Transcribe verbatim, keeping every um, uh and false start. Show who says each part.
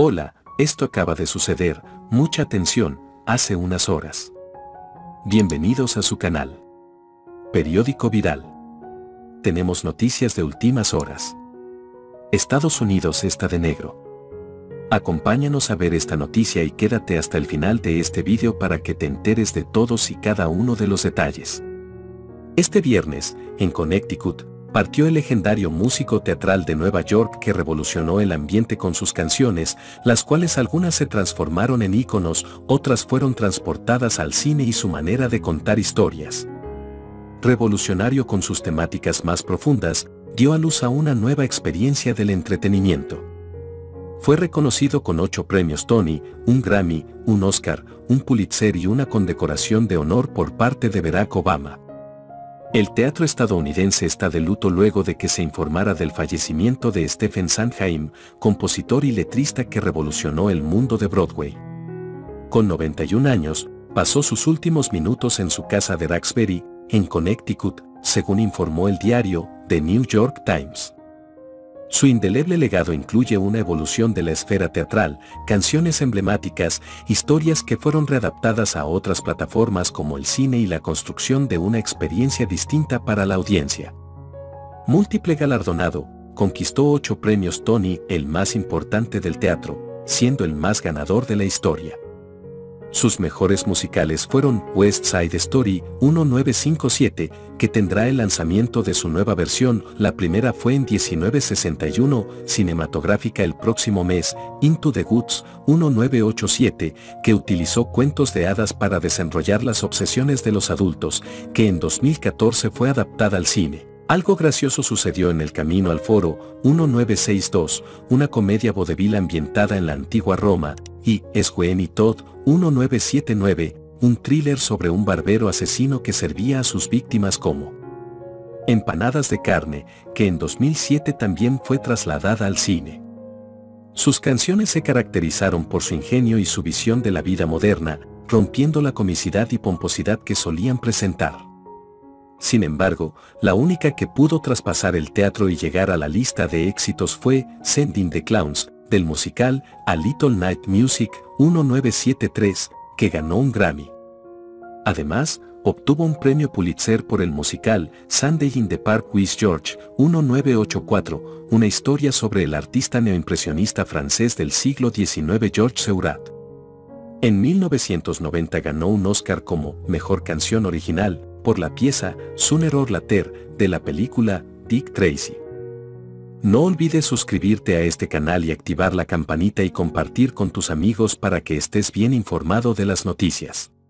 Speaker 1: Hola, esto acaba de suceder, mucha atención, hace unas horas. Bienvenidos a su canal. Periódico Viral. Tenemos noticias de últimas horas. Estados Unidos está de negro. Acompáñanos a ver esta noticia y quédate hasta el final de este vídeo para que te enteres de todos y cada uno de los detalles. Este viernes, en Connecticut, partió el legendario músico teatral de Nueva York que revolucionó el ambiente con sus canciones, las cuales algunas se transformaron en íconos, otras fueron transportadas al cine y su manera de contar historias. Revolucionario con sus temáticas más profundas, dio a luz a una nueva experiencia del entretenimiento. Fue reconocido con ocho premios Tony, un Grammy, un Oscar, un Pulitzer y una condecoración de honor por parte de Barack Obama. El teatro estadounidense está de luto luego de que se informara del fallecimiento de Stephen Sondheim, compositor y letrista que revolucionó el mundo de Broadway. Con noventa y un años, pasó sus últimos minutos en su casa de Roxbury, en Connecticut, según informó el diario The New York Times. Su indeleble legado incluye una evolución de la esfera teatral, canciones emblemáticas, historias que fueron readaptadas a otras plataformas como el cine y la construcción de una experiencia distinta para la audiencia. Múltiple galardonado, conquistó ocho premios Tony, el más importante del teatro, siendo el más ganador de la historia. Sus mejores musicales fueron West Side Story mil novecientos cincuenta y siete, que tendrá el lanzamiento de su nueva versión, la primera fue en mil novecientos sesenta y uno, cinematográfica el próximo mes, Into the Woods mil novecientos ochenta y siete, que utilizó cuentos de hadas para desenrollar las obsesiones de los adultos, que en dos mil catorce fue adaptada al cine. Algo gracioso sucedió en El Camino al Foro, mil novecientos sesenta y dos, una comedia vodevil ambientada en la antigua Roma, y Sweeney Todd, mil novecientos setenta y nueve, un thriller sobre un barbero asesino que servía a sus víctimas como empanadas de carne, que en dos mil siete también fue trasladada al cine. Sus canciones se caracterizaron por su ingenio y su visión de la vida moderna, rompiendo la comicidad y pomposidad que solían presentar. Sin embargo, la única que pudo traspasar el teatro y llegar a la lista de éxitos fue Sending the Clowns, del musical A Little Night Music mil novecientos setenta y tres, que ganó un Grammy. Además, obtuvo un premio Pulitzer por el musical Sunday in the Park with George mil novecientos ochenta y cuatro, una historia sobre el artista neoimpresionista francés del siglo diecinueve Georges Seurat. En mil novecientos noventa ganó un Oscar como Mejor Canción Original, por la pieza Sooner or Later, de la película Dick Tracy. No olvides suscribirte a este canal y activar la campanita y compartir con tus amigos para que estés bien informado de las noticias.